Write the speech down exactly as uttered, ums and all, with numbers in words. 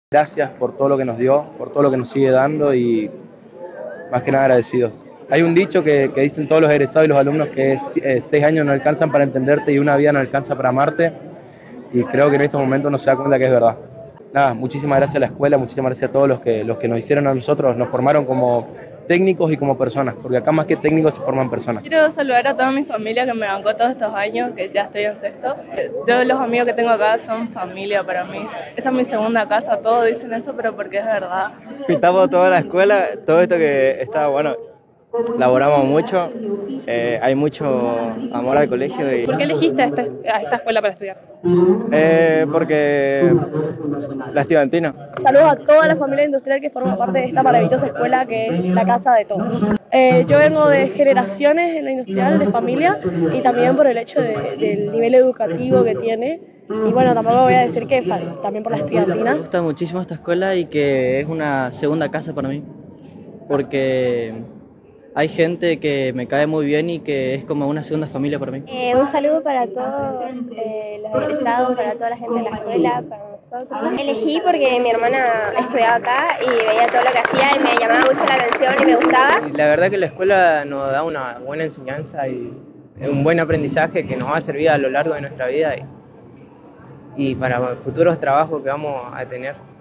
Gracias por todo lo que nos dio, por todo lo que nos sigue dando y más que nada agradecidos. Hay un dicho que, que dicen todos los egresados y los alumnos que es, eh, seis años no alcanzan para entenderte y una vida no alcanza para amarte, y creo que en estos momentos no se da cuenta que es verdad. Nada, muchísimas gracias a la escuela, muchísimas gracias a todos los que, los que nos hicieron a nosotros, nos formaron como técnicos y como personas, porque acá más que técnicos se forman personas. Quiero saludar a toda mi familia que me bancó todos estos años, que ya estoy en sexto. Yo los amigos que tengo acá son familia para mí. Esta es mi segunda casa, todos dicen eso, pero porque es verdad. Pintamos toda la escuela, todo esto que está bueno, laboramos mucho, eh, hay mucho amor al colegio. Y, ¿Por qué elegiste a esta, a esta escuela para estudiar? eh, porque la estudiantina. Saludos a toda la familia industrial que forma parte de esta maravillosa escuela que es la casa de todos. Eh, yo vengo de generaciones en la industrial, de familia, y también por el hecho de, del nivel educativo que tiene. Y bueno, tampoco voy a decir que también por la estudiantina. Me gusta muchísimo esta escuela y que es una segunda casa para mí, porque hay gente que me cae muy bien y que es como una segunda familia para mí. Eh, un saludo para todos eh, los egresados, para toda la gente de la escuela, para nosotros. Elegí porque mi hermana estudiaba acá y veía todo lo que hacía y me llamaba mucho la atención y me gustaba. La verdad que la escuela nos da una buena enseñanza y un buen aprendizaje que nos va a servir a lo largo de nuestra vida y, y para futuros trabajos que vamos a tener.